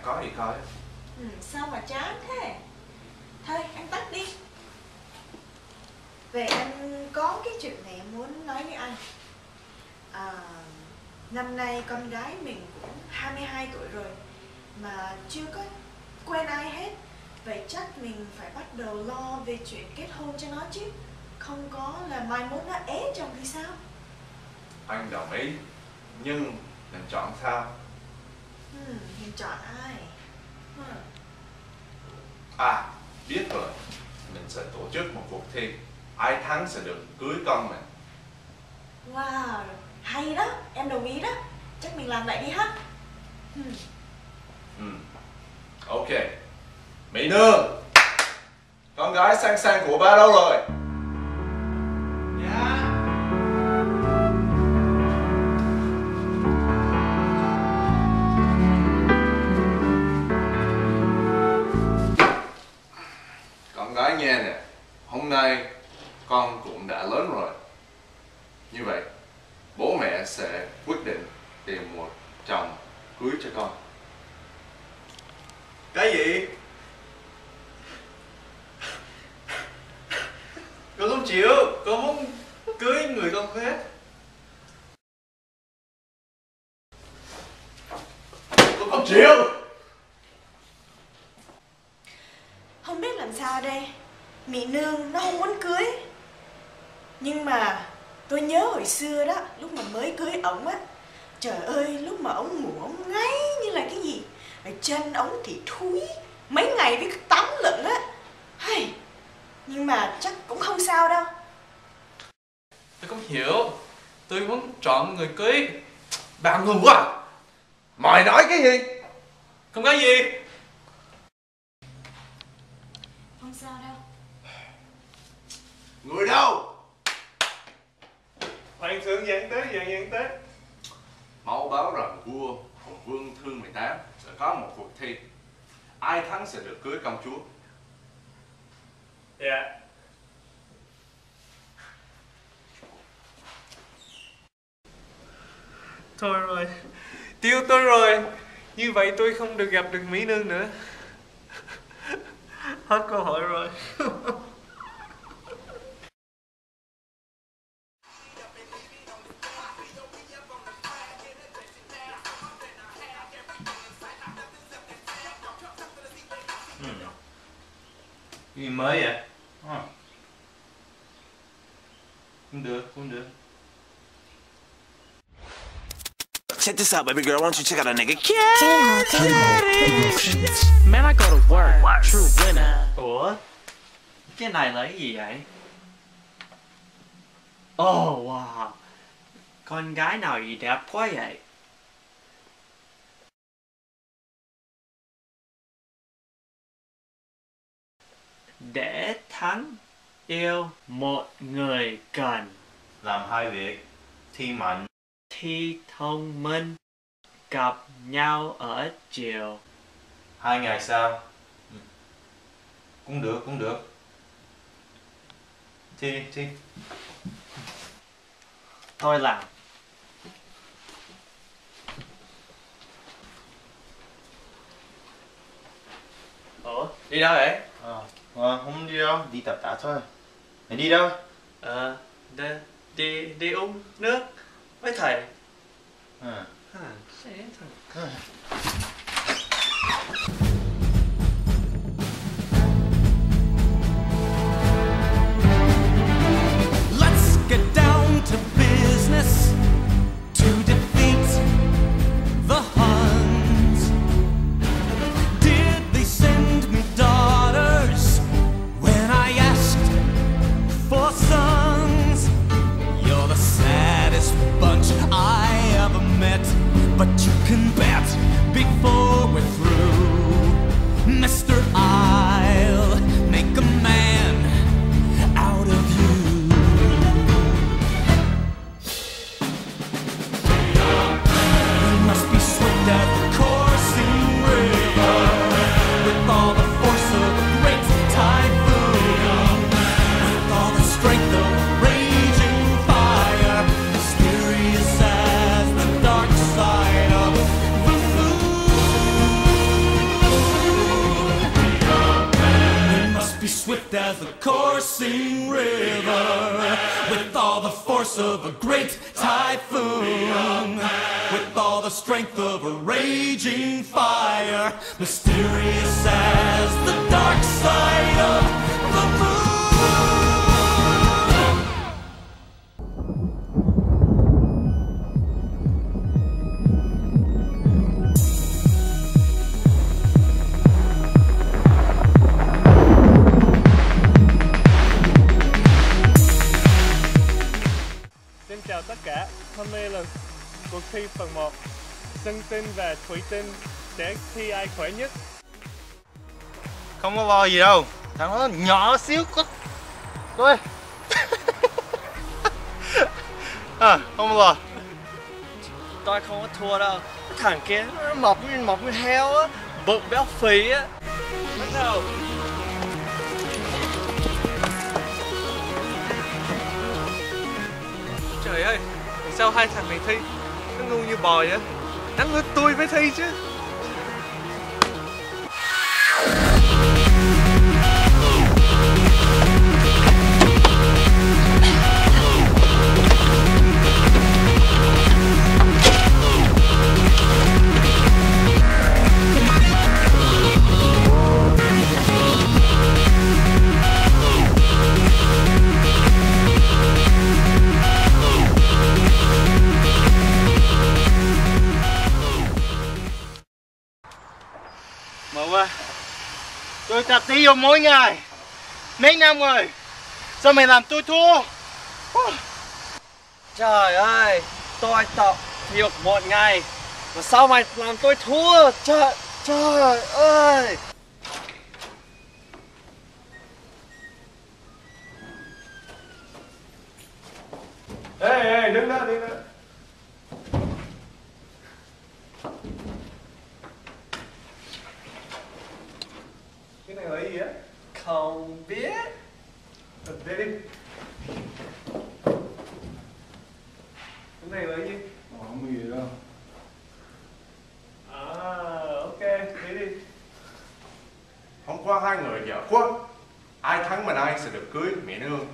có thì coi. Sao mà chán thế? Thôi anh tắt đi. Vậy anh có cái chuyện này muốn nói với anh. Năm nay con gái mình cũng 22 tuổi rồi mà chưa có quen ai hết. Vậy chắc mình phải bắt đầu lo về chuyện kết hôn cho nó chứ. Không có là mai mốt nó ế chồng thì sao? Anh đồng ý. Nhưng mình chọn sao? Mình chọn ai? Biết rồi. Mình sẽ tổ chức một cuộc thi. Ai thắng sẽ được cưới con mình. Wow, hay đó, em đồng ý đó. Chắc mình làm vậy đi ha. Ok. Mỹ Nương, con gái sang sang của ba đâu rồi? Dạ. Con gái nghe nè, hôm nay con cũng đã lớn rồi. Như vậy, bố mẹ sẽ quyết định tìm một chồng cưới cho con. Cái gì? Con không chịu, con muốn cưới người con khác. Con không chịu. Không biết làm sao đây. Mỹ Nương nó không muốn cưới. Nhưng mà tôi nhớ hồi xưa đó, lúc mà mới cưới ổng á, trời ơi, lúc mà ổng ngủ ổng ngáy như là cái gì. Rồi chân ổng thì thúi, mấy ngày với tắm lận á. Hay, nhưng mà chắc cũng không sao đâu. Tôi không hiểu. Tôi muốn chọn người cưới. Bà ngu quá. Mày nói cái gì? Không có gì. Không sao đâu. Người đâu? Hoàng thượng dẫn tới. Máu báo rằng vua Hùng Vương thứ 18 sẽ có một cuộc thi. Ai thắng sẽ được cưới công chúa. Dạ. Thôi rồi. Tiêu tôi rồi. Như vậy tôi không được gặp được Mỹ Nương nữa. Hết cơ hội rồi. Cái gì mới vậy? Cũng được. Check this out, baby girl. Why don't you check out a nigga? Man, I go to work. True winner. Ủa? Cái này là cái gì vậy? Oh wow. Con gái nào gì đẹp quá vậy? Để thắng yêu một người cần Làm hai việc. Thi mạnh. thi thông minh, gặp nhau ở chiều. 2 ngày sau. Cũng được. Thi. Tôi làm. Ủa, đi đâu vậy? Không đi đâu, đi tập tạ thôi. Mày đi đâu? Đi uống nước với thầy. Sẽ thật. Let's get down to business to defeat the Huns. Did they send me daughters when I asked for sons? You're the saddest bunch I ever met, but you can bet before we're through, Mr. I'll make a man out of you. We must be swift as the coursing river, with all the force of a great typhoon, with all the strength of raging fire, mysterious as the dark side of the moon. as the coursing river, with all the force of a great typhoon, with all the strength of a raging fire, mysterious as the dark side of the moon. Xin chào tất cả, hôm nay là cuộc thi phần 1. Sơn Tinh và Thủy Tinh sẽ thi ai khỏe nhất. Không có lo gì đâu. Thằng nó nhỏ xíu có. Coi. Không lo. Tôi không có thua đâu. Thằng kia nó mập như heo á, bự béo phì á. Bắt đầu. Trời ơi, sao hai thằng này thi nó ngu như bò vậy? Đáng lẽ tôi mới thi chứ. Mà qua. Tôi tập thể dục mỗi ngày. Mấy năm rồi. Sao mày làm tôi thua? Trời ơi, tôi tập thể dục một ngày mà sao mày làm tôi thua? Trời ơi. Ê, đứng đó. Cái này là gì á? Không biết. Đây đi. Cái này là gì? Không có gì đâu. Ok, đi. Hôm qua hai người dở quá. Ai thắng mà ai sẽ được cưới mẹ nương.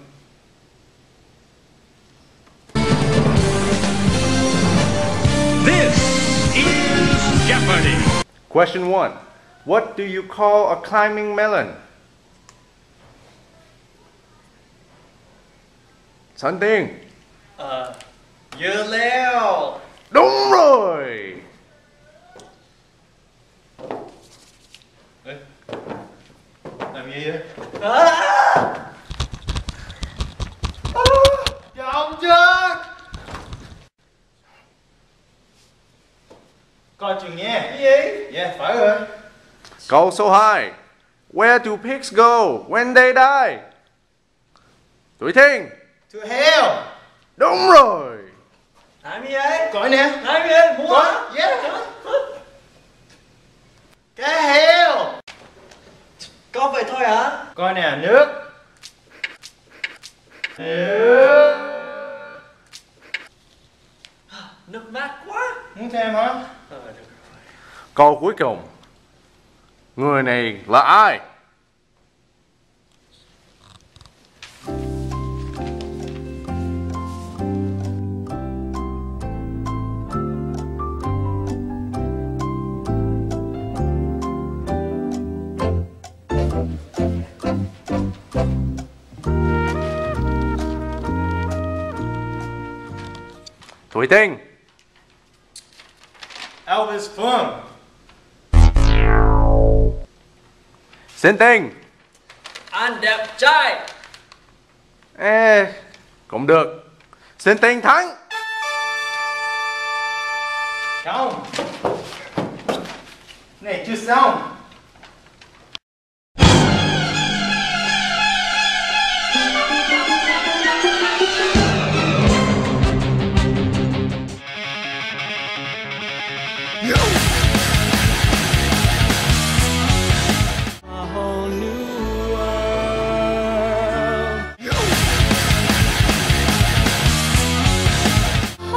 This is Jeopardy! Question 1. What do you call a climbing melon? Sơn Tiên. Dưa leo. Đúng rồi. Làm gì vậy? Chồng chưa? Coi chừng nha. Cái gì? Dạ, phải rồi. Câu số 2. Where do pigs go when they die? Tuổi Thiên. To hell. Đúng rồi. Làm gì vậy? Coi nè. Làm gì vậy? Mua hả? Coi. Yeah. Cái heo. Có vậy thôi hả? Coi nè, nước. Nước mát quá. Muốn thêm hả? Được rồi. Câu cuối cùng. Người này là ai? Thủy Tiên. Elvis Phương. Sơn Tiên. Anh đẹp trai. Ê, cũng được. Sơn Tiên thắng. Không. Này chưa xong.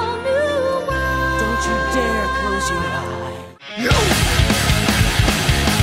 Don't you dare close your eyes.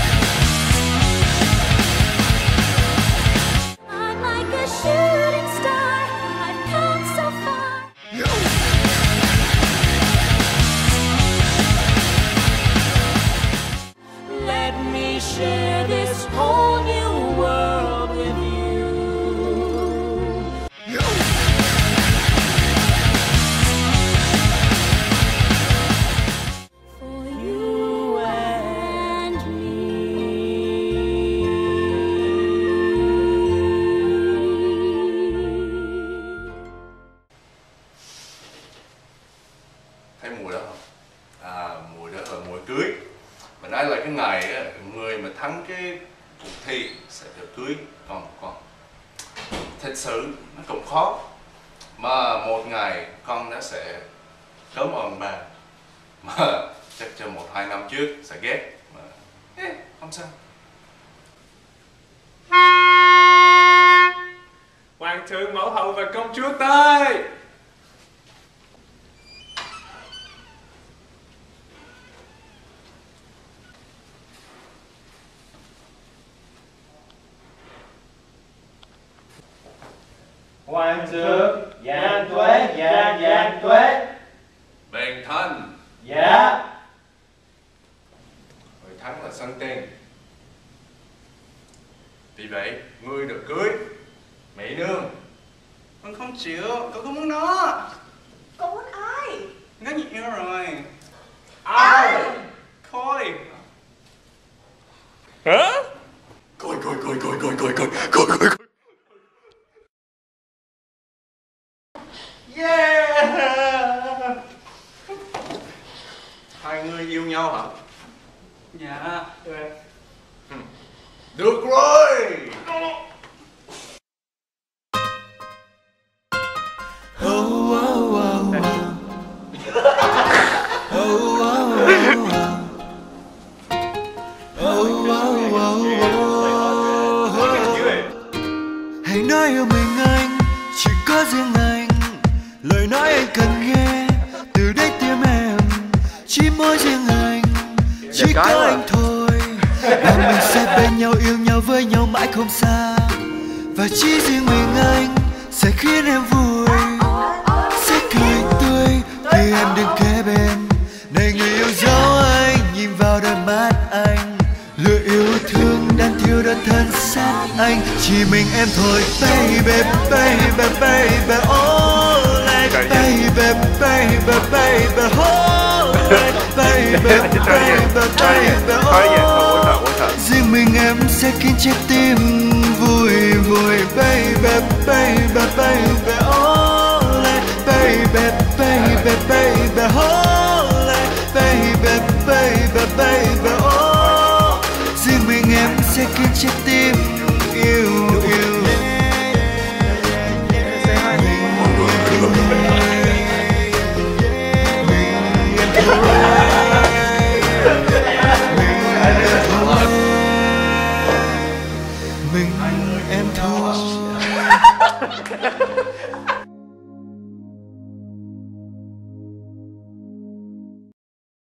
thấy mùi đó không? Mùi đó là mùi cưới. Mình nói là cái ngày á, người mà thắng cái cuộc thi sẽ được cưới con thật sự nó cũng khó, mà một ngày con nó sẽ cảm ơn ba, mà chắc cho 1-2 năm trước sẽ ghét, mà không sao. Hoàng thượng, mẫu hậu và công chúa tới. Hoàng thượng, vạn tuế, vạn tuế. Bền thân. Dạ. Người thắng là sân tên. Vì vậy, ngươi được cưới mỹ nương. Con không chịu, con không muốn nó. Con muốn ai? Có nhiều yêu rồi. Ai? Khôi. Hả? Coi. Yeah. Hai người yêu nhau hả? Dạ. Được rồi. Hãy nói yêu mình anh, chỉ có riêng anh. Lời nói anh cần nghe từ đáy tim em. Chỉ mỗi riêng anh, chỉ có anh thôi. Và mình sẽ bên nhau, yêu nhau với nhau mãi không xa. Và chỉ riêng mình anh sẽ khiến em vui, sẽ cười tươi khi em đứng kế bên. Này người yêu dấu anh, nhìn vào đôi mắt anh, lửa yêu thương đang thiêu đốt thân xác anh. Chỉ mình em thôi, baby, baby, baby, oh, like baby, baby, baby, oh, like baby, baby, baby, oh. Riêng mình em sẽ khiến trái tim vui vui, baby, baby.